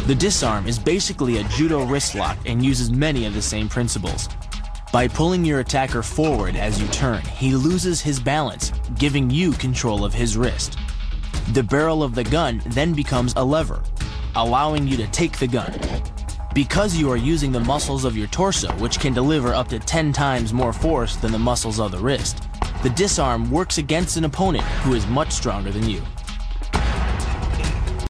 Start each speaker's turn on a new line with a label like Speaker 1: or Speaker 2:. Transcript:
Speaker 1: The disarm is basically a judo wrist lock and uses many of the same principles. By pulling your attacker forward as you turn, he loses his balance, giving you control of his wrist. The barrel of the gun then becomes a lever, allowing you to take the gun. Because you are using the muscles of your torso, which can deliver up to 10 times more force than the muscles of the wrist, the disarm works against an opponent who is much stronger than you.